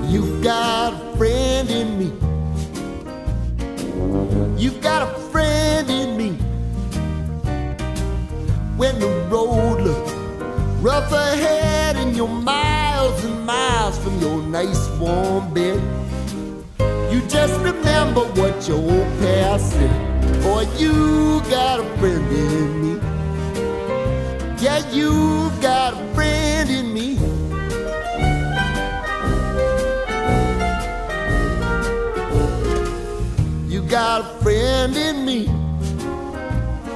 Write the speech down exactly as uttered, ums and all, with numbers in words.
You've got a friend in me. You've got a friend in me. When the road looks rough ahead and you're miles and miles from your nice warm bed, you just remember what your old past said. Boy, you got a friend in me. Yeah, you got a friend in me. You got a friend in me.